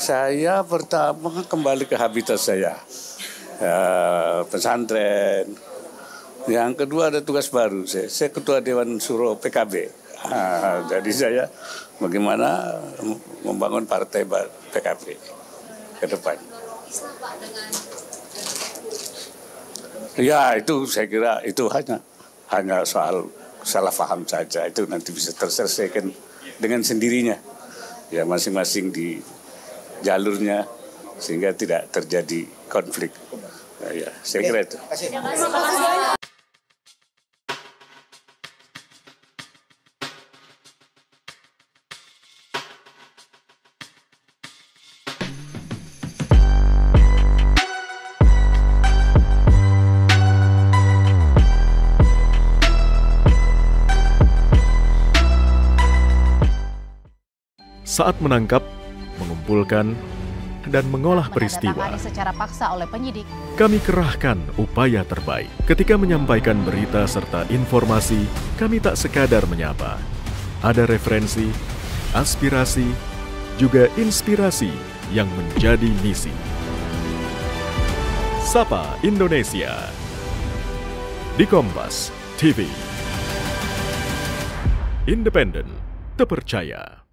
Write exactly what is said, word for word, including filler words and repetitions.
Saya pertama kembali ke habitat saya, ya, pesantren. Yang kedua ada tugas baru, saya, saya ketua Dewan Suro P K B. Nah, jadi saya bagaimana membangun partai P K B ke depan. Ya itu saya kira itu hanya hanya soal salah paham saja, itu nanti bisa terselesaikan dengan sendirinya. Ya masing-masing di jalurnya sehingga tidak terjadi konflik. Nah, ya, saya kira itu. Saat menangkap, mengumpulkan, dan mengolah peristiwa, secara paksa oleh penyidik, kami kerahkan upaya terbaik. Ketika menyampaikan berita serta informasi, kami tak sekadar menyapa. Ada referensi, aspirasi, juga inspirasi yang menjadi misi. Sapa Indonesia di Kompas T V. Independen, terpercaya.